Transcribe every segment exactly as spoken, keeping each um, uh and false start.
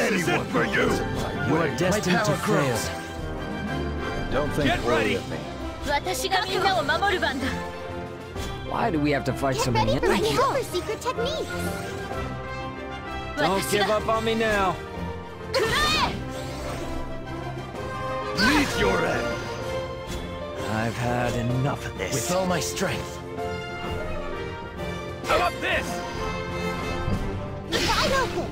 anyone for you. You are destined to fail. Don't think poorly of me. 私がみんなを守る番だ。 Why do we have to fight so Get many ready for my enemies? super secret techniques. Don't give up on me now. Meet your end. I've had enough of this. With all my strength. How about this? Wide open.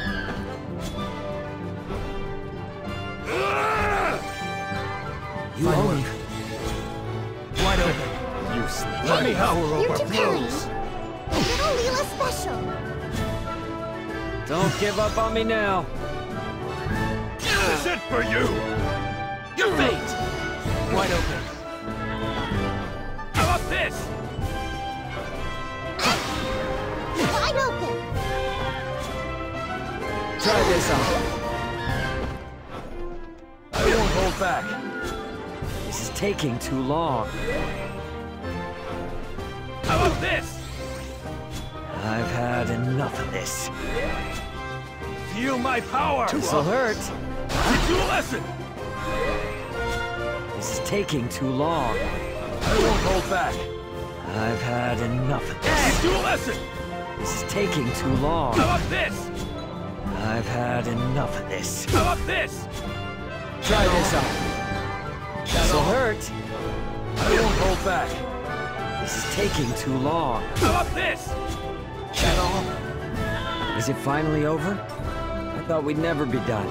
You owe me. Wide open. You bloody hour You're too overflows. kind. A little Leela special. Don't give up on me now. This is it for you. Your fate. Wide open. How about this? Wide open. Try this out. I won't hold back. This is taking too long. How about this? I've had enough of this. Feel my power. This'll hurt. Teach you a lesson. This is taking too long. I won't hold back. I've had enough of Teach this. you a lesson. This is taking too long. How about this? I've had enough of this. How about this? Try this out. This'll hurt. I won't hold back. This is taking too long. How about this? That all? Is it finally over? I thought we'd never be done.